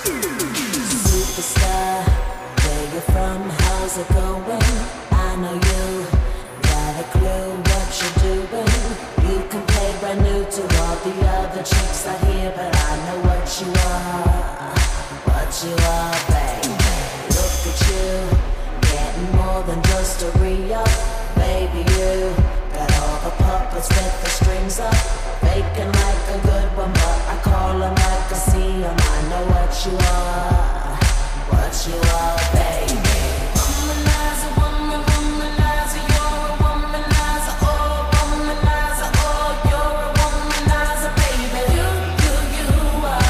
Superstar, where you from? How's it going? I know you got a clue what you're doing. You can play brand new to all the other chicks out here, but I know what you are, baby. Look at you, getting more than just a re-up. Baby, you got all the puppets with the strings up, faking like a good one, but I call them like I see them. I know what you are, baby. Womanizer, womanizer, you're a womanizer, oh, womanizer, oh, you're a womanizer, baby. You are,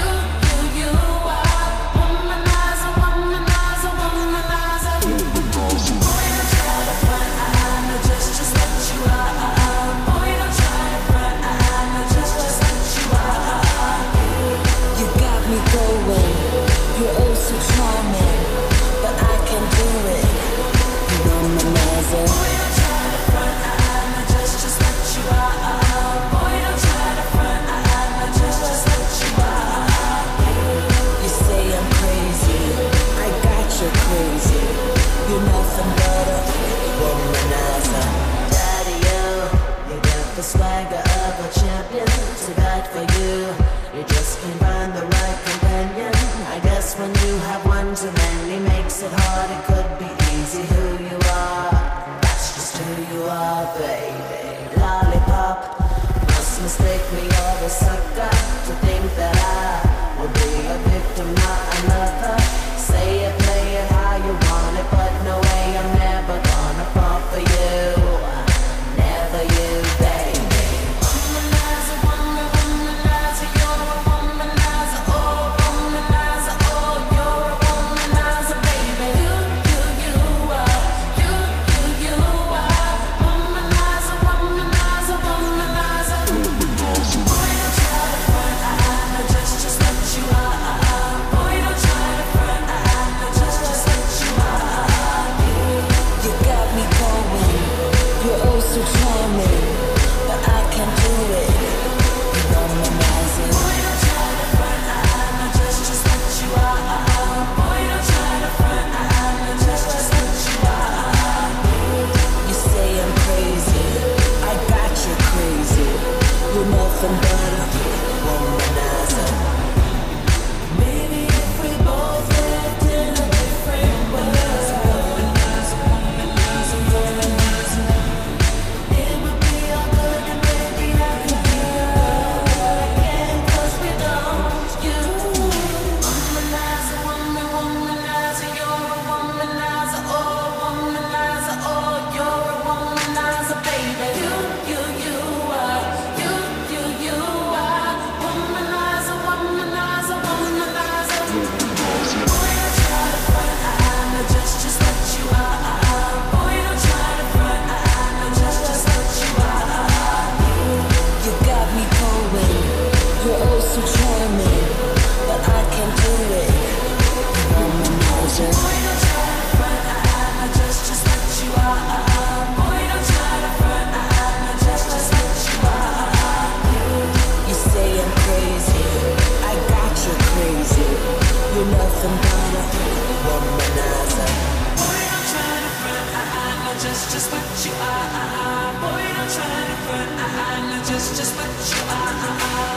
you are, womanizer, womanizer, womanizer. Boy, don't try to front, I know just what you are. Boy, don't try to front, I know just what you are. You got me going, you're oh so charming, but I can do it. You womanizer. Boy, don't try to front, I know just what you are. Boy, don't try to front, I know just what you are. You say I'm crazy, I got you crazy. You're nothing but a womanizer. Daddy, you got the swagger of a champion. Too bad for you, you just can't find the right companion. I guess when you have one too many makes it hard. It could be easy who you are. That's just who you are, baby. Lollipop, must mistake me or a sucker to think that I will be a victim, not another. Say it, play it how you want it, but no way, I'm never gonna fall for you. Never you, baby. Womanizer, womanizer, you're a womanizer, oh, womanizer, oh, you're a womanizer, baby. You are, you are, womanizer, womanizer, womanizer. Boy, don't try to front, I know just what you are. Boy, don't try to front, I know just what you are. You got me going, you're oh so charming, but I can do it. You womanizer. Boy, don't try to front, I know just what you are. Boy, don't try to front, I know just what you are. You say I'm crazy, I got you crazy. You're nothing but a womanizer. Maybe if we both lived in a different world, it would be all good and maybe I could feel again, 'cause we don't. You womanizer, womanizer, you're a womanizer, oh, womanizer, oh, you're a womanizer, baby. You are, you are, womanizer, womanizer, womanizer. Boy, don't try to front, I know just what you are. Boy, don't try to front, I know just what you are. You got me going, you're oh so charming, but I can do it. You womanizer. Boy, don't try to front, I know just what you are. Boy, don't try to front, I know just what you are. You say I'm crazy, I got you crazy. You're nothing but a womanizer. Boy, don't try to front, I know just what you are. Boy, don't try to front, I know just what you are.